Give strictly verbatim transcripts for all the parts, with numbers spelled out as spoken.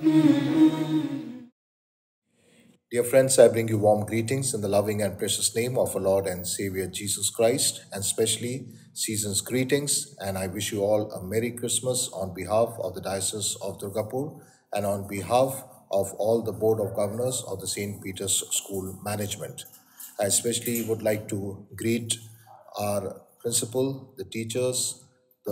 Dear friends, I bring you warm greetings in the loving and precious name of our Lord and Savior Jesus Christ, and especially season's greetings. And I wish you all a Merry Christmas on behalf of the Diocese of Durgapur and on behalf of all the Board of Governors of the Saint Peter's School Management. I especially would like to greet our principal, the teachers,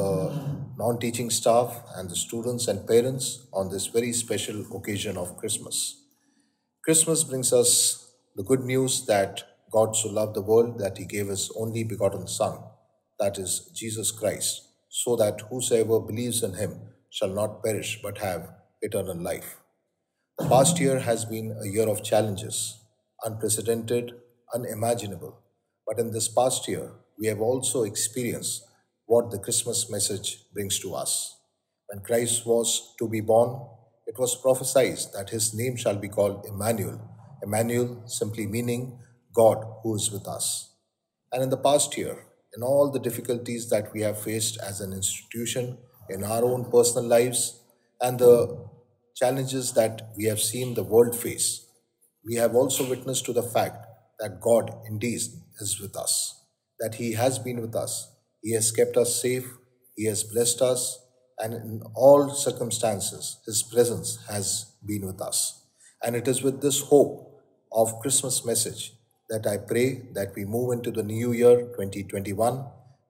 the non-teaching staff, and the students and parents on this very special occasion of Christmas. Christmas brings us the good news that God so loved the world that he gave his only begotten Son, that is Jesus Christ, so that whosoever believes in him shall not perish but have eternal life. The past year has been a year of challenges, unprecedented, unimaginable. But in this past year, we have also experienced what the Christmas message brings to us. When Christ was to be born, it was prophesied that his name shall be called Emmanuel. Emmanuel simply meaning God who is with us. And in the past year, in all the difficulties that we have faced as an institution, in our own personal lives, and the challenges that we have seen the world face, we have also witnessed to the fact that God indeed is with us, that he has been with us. He has kept us safe, he has blessed us, and in all circumstances, his presence has been with us. And it is with this hope of Christmas message that I pray that we move into the new year twenty twenty-one,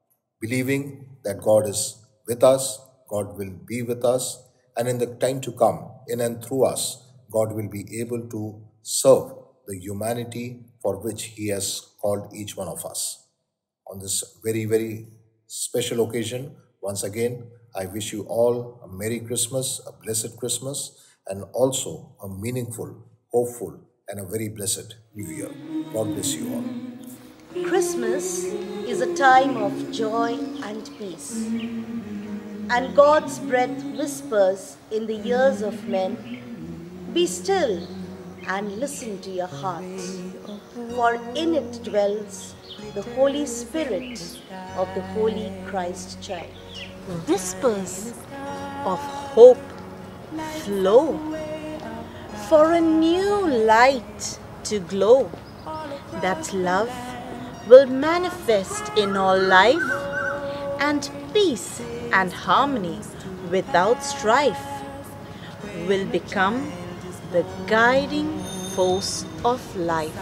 believing that God is with us, God will be with us, and in the time to come, in and through us, God will be able to serve the humanity for which he has called each one of us. On this very, very special occasion, once again, I wish you all a Merry Christmas, a blessed Christmas, and also a meaningful, hopeful, and a very blessed New Year. God bless you all. Christmas is a time of joy and peace. And God's breath whispers in the ears of men, "Be still and listen to your hearts, for in it dwells the Holy Spirit of the Holy Christ child." Whispers of hope flow for a new light to glow, that love will manifest in all life, and peace and harmony without strife will become the guiding force of life.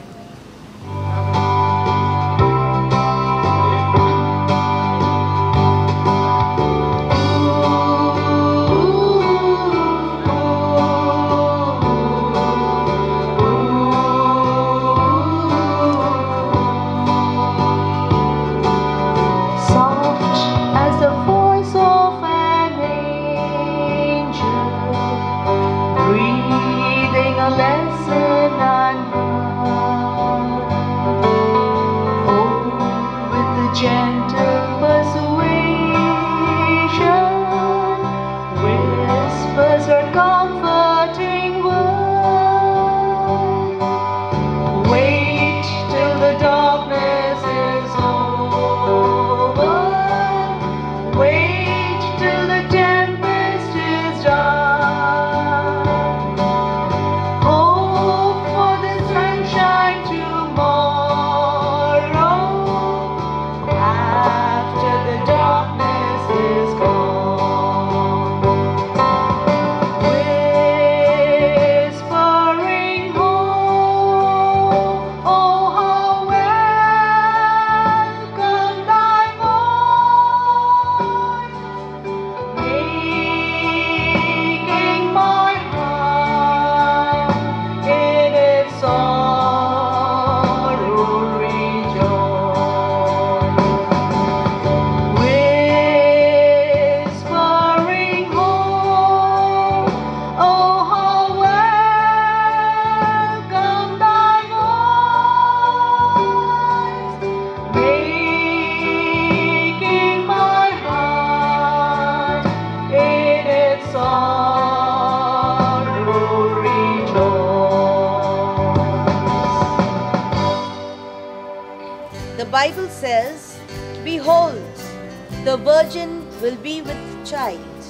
The Bible says, "Behold, the virgin will be with child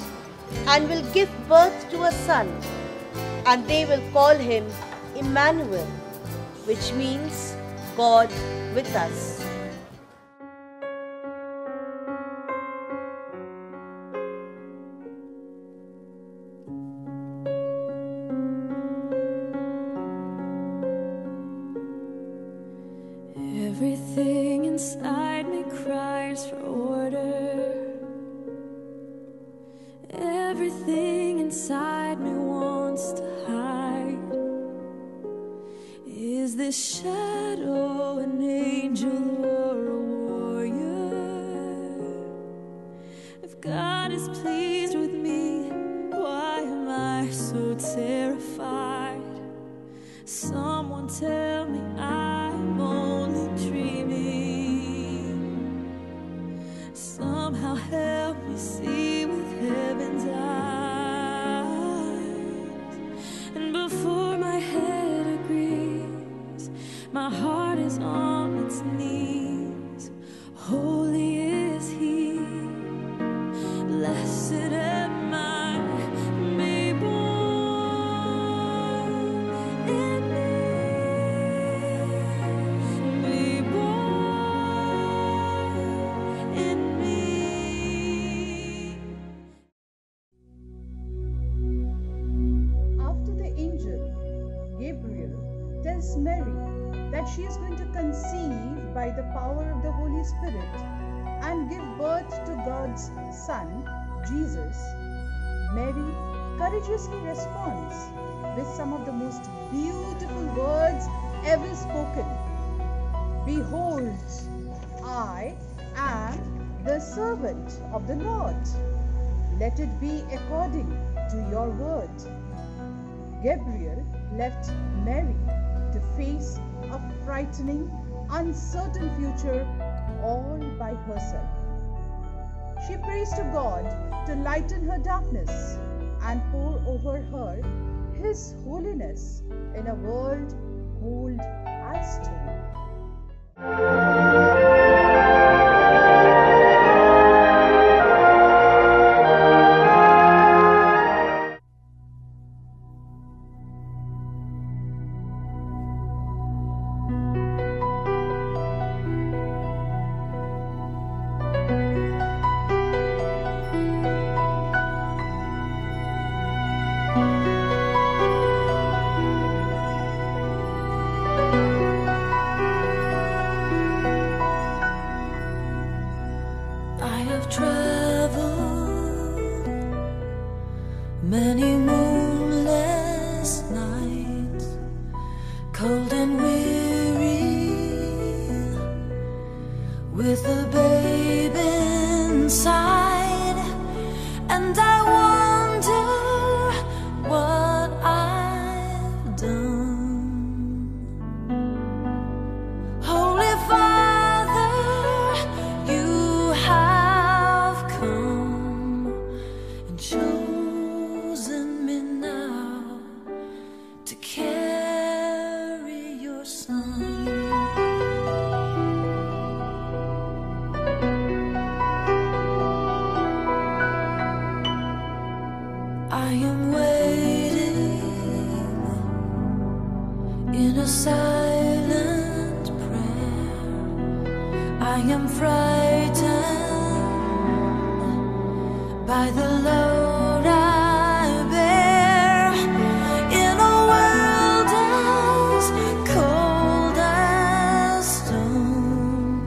and will give birth to a son, and they will call him Emmanuel, which means God with us. Everything inside me cries for order. Everything inside me wants to hide. Is this shadow an angel or a warrior? If God is pleased with me, why am I so terrified? Someone tell me I'm only dreaming. Somehow help me see with heaven's eyes. And before my head agrees, my heart is on its knees. Holy is He, blessed am I. Tells Mary that she is going to conceive by the power of the Holy Spirit and give birth to God's Son, Jesus, Mary courageously responds with some of the most beautiful words ever spoken. Behold, I am the servant of the Lord. Let it be according to your word. Gabriel left Mary to face a frightening, uncertain future all by herself. She prays to God to lighten her darkness and pour over her His holiness in a world cold as stone. Many moonless nights, cold and weary, with a babe inside, and I wonder what I've done. Holy Father, you have come and chosen me now to carry your Son. I am waiting in a silent prayer. I am frightened by the load I bear in a world as cold as stone.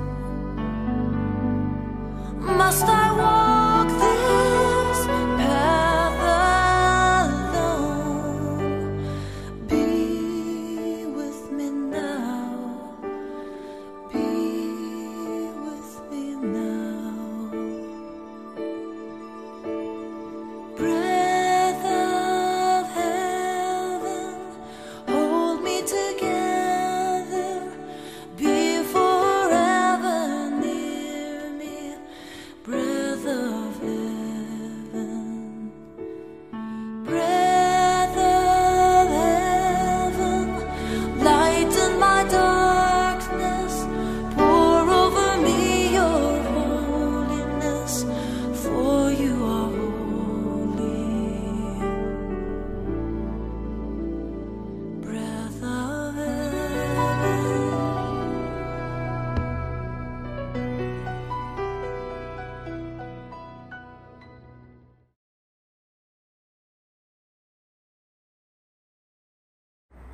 Must I walk this path alone? Be with me now. Be with me now.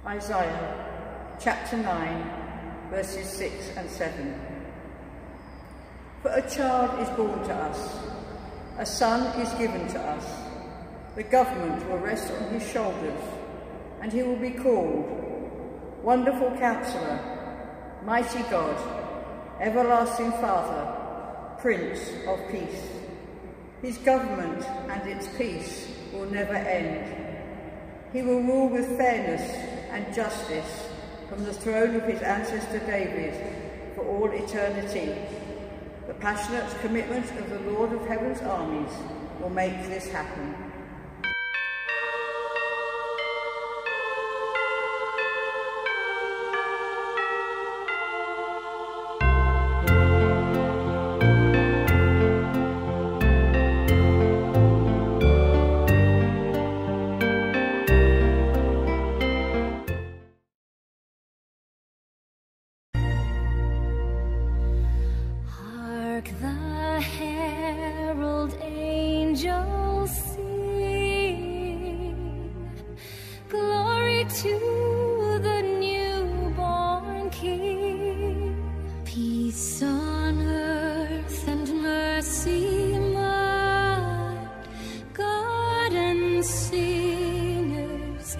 Isaiah chapter nine, verses six and seven. For a child is born to us, a son is given to us. The government will rest on his shoulders, and he will be called Wonderful Counselor, Mighty God, Everlasting Father, Prince of Peace. His government and its peace will never end. He will rule with fairness and justice from the throne of his ancestor David for all eternity. The passionate commitment of the Lord of Heaven's armies will make this happen. The herald angels sing, glory to the newborn King. Peace on earth and mercy mild, God and sinners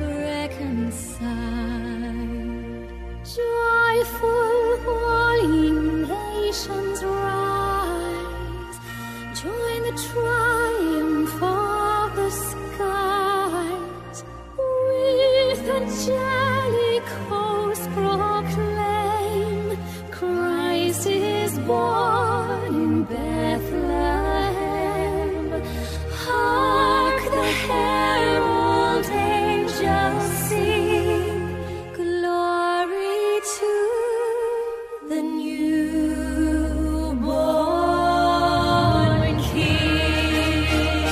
reconciled. Joyful all ye nations rise, join the triumph of the skies. With angelic hosts proclaim, Christ is born in Bethlehem. Hark the herald angels sing, glory to the newborn King.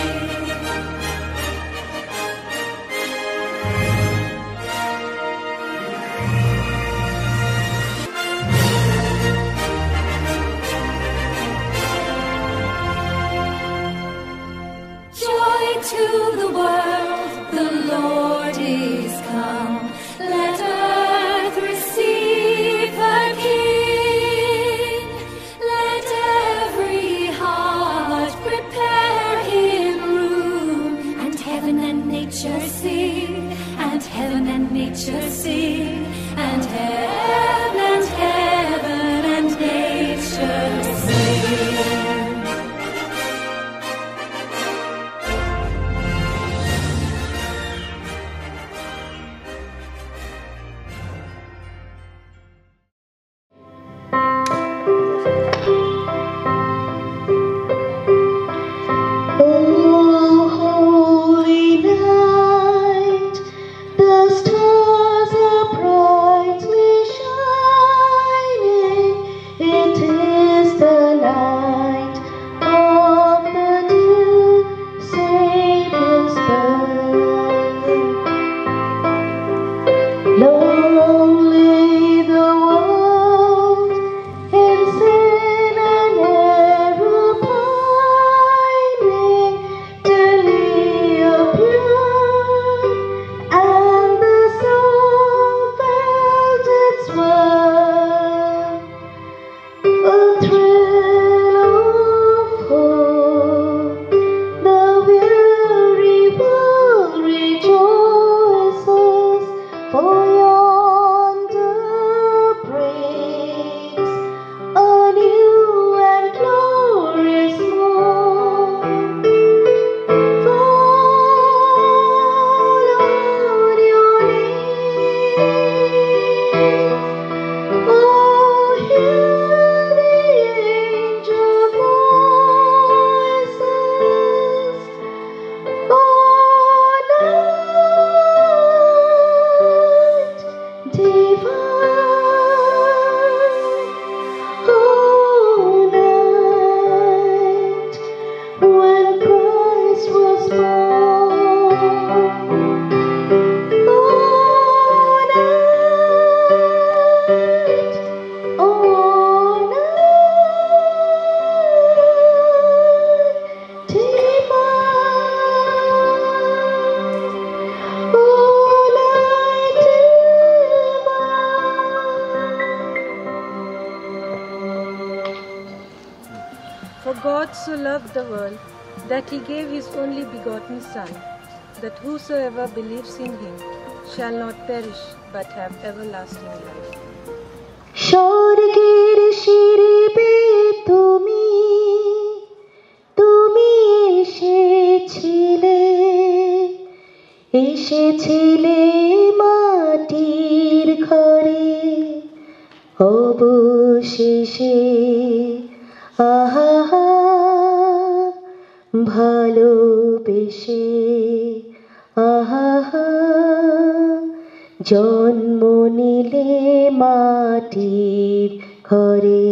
Joy to the world, the Lord is come. Let earth receive her King. Let every heart prepare him room, and heaven and nature sing, and heaven and nature sing, and heaven and heaven and nature sing. Oh, holy night, the stars are brightly shining. God so loved the world that he gave his only begotten Son, that whosoever believes in him shall not perish but have everlasting life. স্বর্গের শিরবে তুমি তুমি এসেছিলে এসেছিলে মাটির ঘরে অবশেষে আহা ভালোবেসে আহা জন্ম নিলে মাটির ঘরে।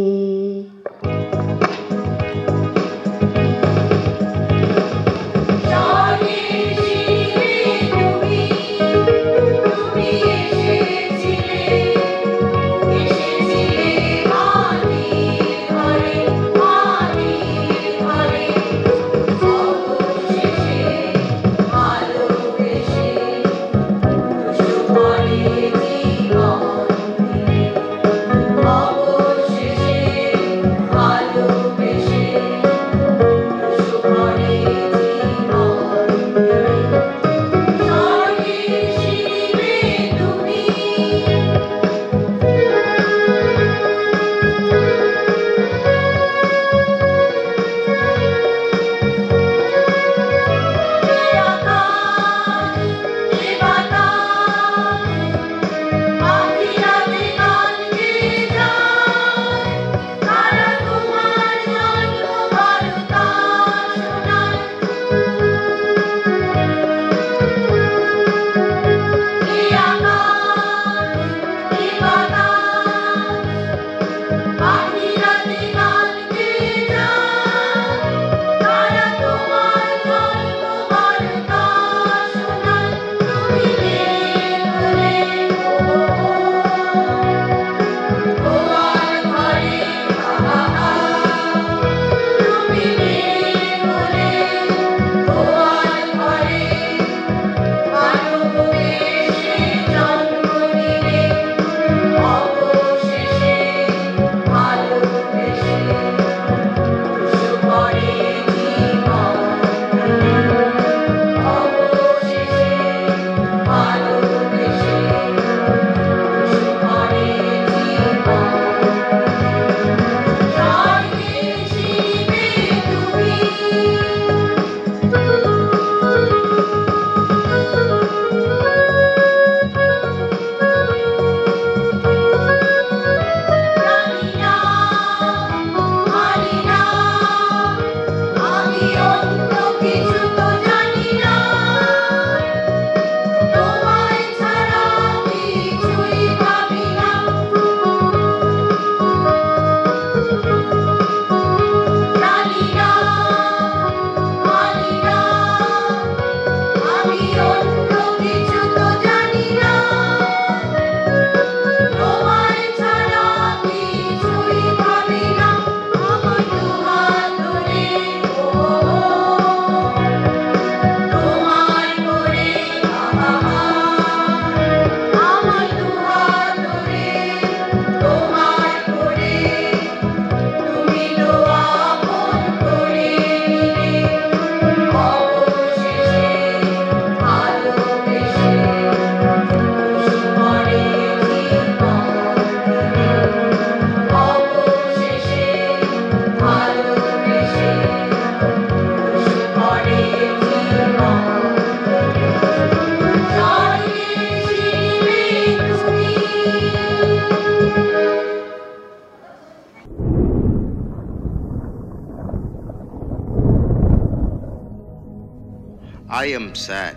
I am sad.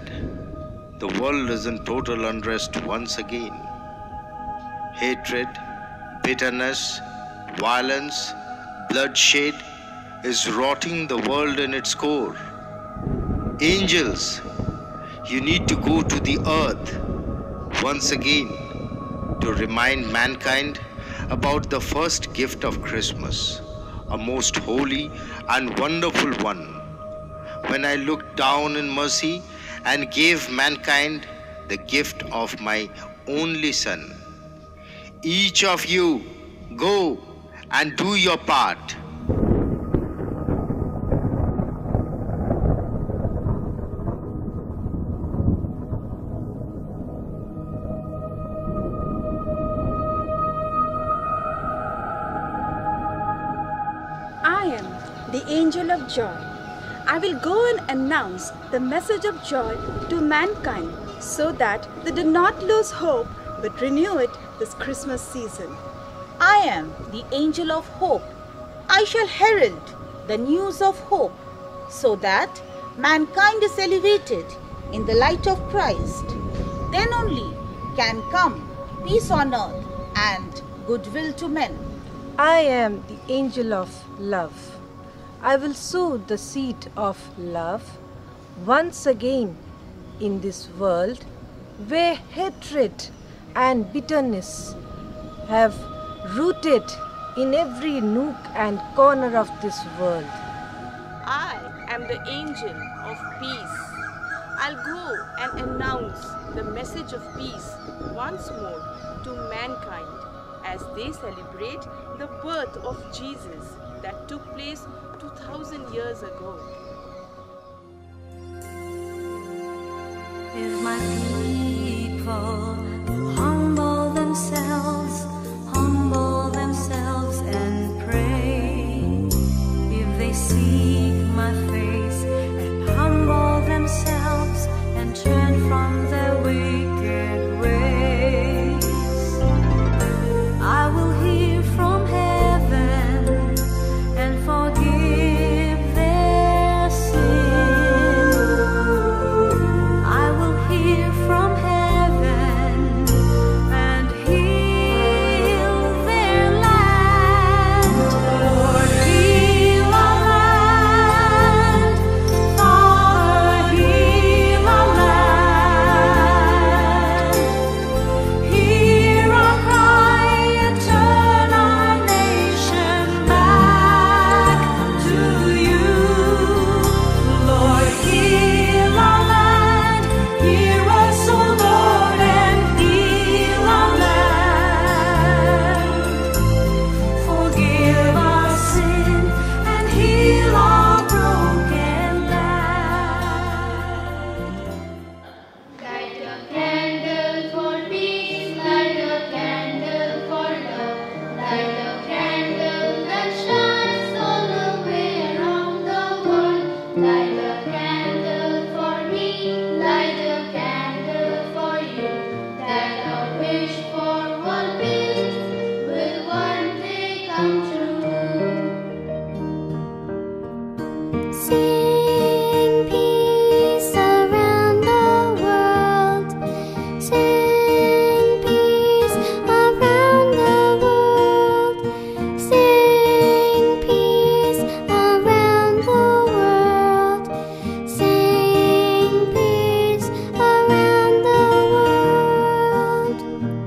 The world is in total unrest once again. Hatred, bitterness, violence, bloodshed is rotting the world in its core. Angels, you need to go to the earth once again to remind mankind about the first gift of Christmas, a most holy and wonderful one. When I looked down in mercy and gave mankind the gift of my only Son. Each of you, go and do your part. angel of joy. I will go and announce the message of joy to mankind so that they do not lose hope but renew it this Christmas season. I am the angel of hope. I shall herald the news of hope so that mankind is elevated in the light of Christ. Then only can come peace on earth and goodwill to men. I am the angel of love. I will sow the seed of love once again in this world where hatred and bitterness have rooted in every nook and corner of this world. I am the angel of peace. I'll go and announce the message of peace once more to mankind as they celebrate the birth of Jesus that took place two thousand years ago. If my people humble themselves, humble themselves and pray, if they seek my face and humble themselves and turn from their wicked ways, I will hear from heaven and forgive their sin. I will hear from heaven and heal their land. Lord, heal our land. Father, heal our land. Hear our cry and turn our nation back to you. Lord, heal our land. Hear us, O Lord, and heal our land. Forgive our sin and heal our broken land. Light a candle for peace, light a candle for love, light a candle that shines all the way around the world. Light a candle for me, light a candle for you, that our wish for world peace will one day come true. Sing peace around the world. Sing peace around the world. Sing peace around the world. Sing peace around the world.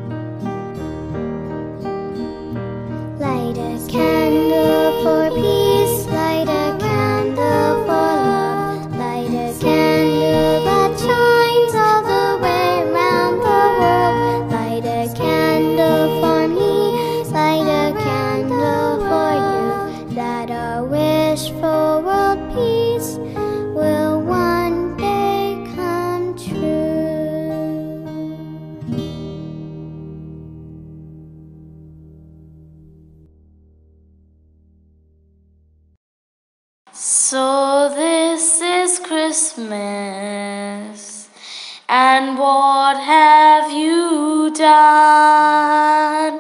Light a candle for peace, light a candle for love, light a candle that shines all the way around the world. Light a candle for me, light a candle for you, that our wish for world peace will one day come true. So this is Christmas, and what have you done?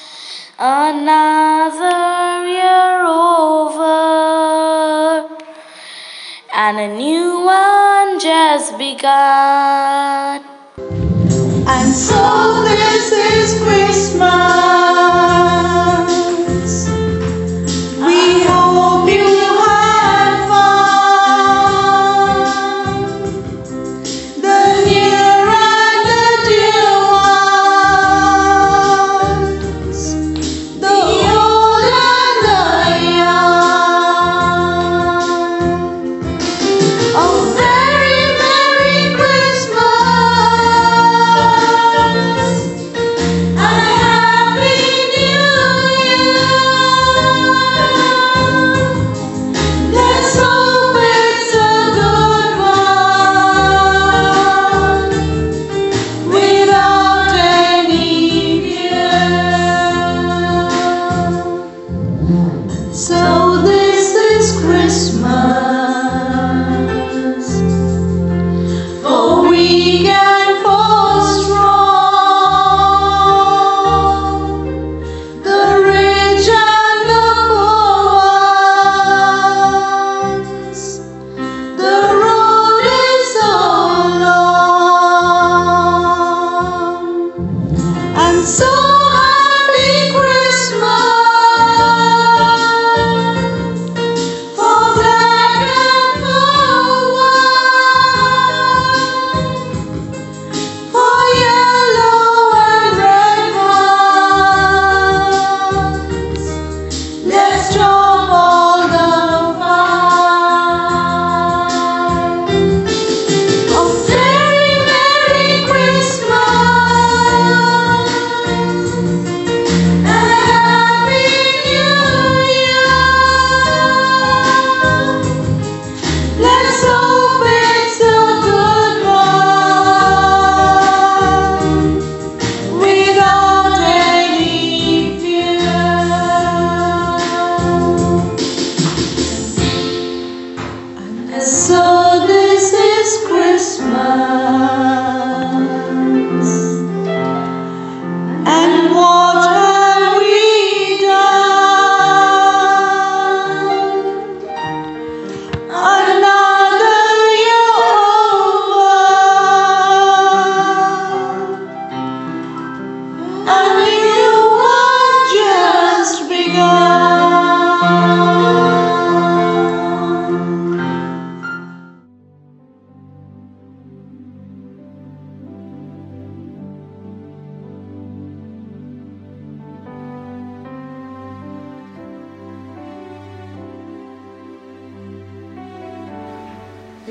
Another year over, and a new one just begun. And so this is Christmas. We hope you had fun. The near and the dear ones, the old and the young. Oh, very Merry Christmas and a Happy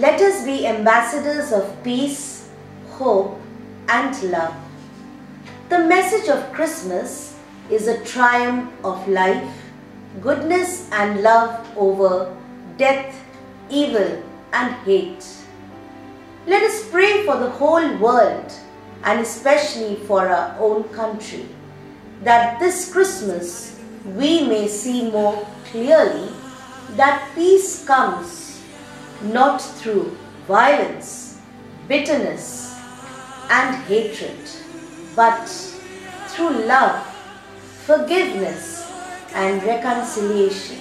Let us be ambassadors of peace, hope, and love. The message of Christmas is a triumph of life, goodness and love over death, evil, and hate. Let us pray for the whole world and especially for our own country, that this Christmas we may see more clearly that peace comes not through violence, bitterness, and hatred, but through love, forgiveness, and reconciliation.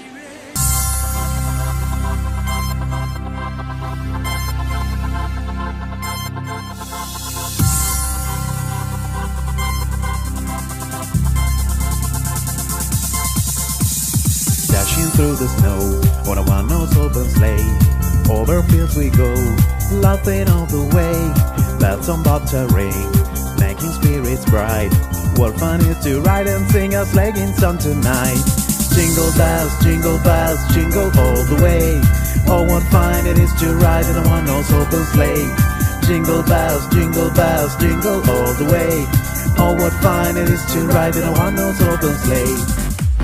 Dashing through the snow on a one-horse open sleigh, over fields we go, laughing all the way. Bells on bobtail ring, making spirits bright. What fun it is to ride and sing a sleighing song tonight. Jingle bells, jingle bells, jingle all the way. Oh, what fun it is to ride in a one-horse open sleigh. Jingle bells, jingle bells, jingle all the way. Oh, what fun it is to ride in a one-horse open sleigh.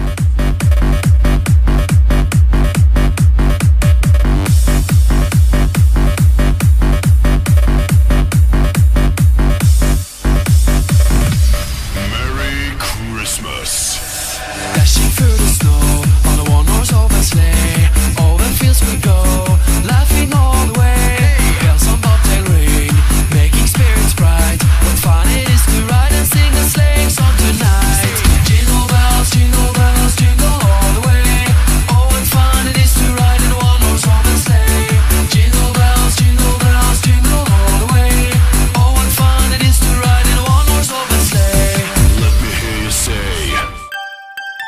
Dashing through the snow on a one-horse open sleigh, over fields we go, laughing all the way. Bells on bobtail ring, making spirits bright. What fun it is to ride and sing a sleighing song tonight. Jingle bells, jingle bells, jingle all the way. Oh, what fun it is to ride in a one-horse open sleigh. Jingle bells, jingle bells, jingle all the way. Oh, what fun it is to ride in a one-horse open sleigh. Let me hear you say,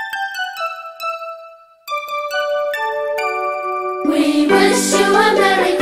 we wish you a Merry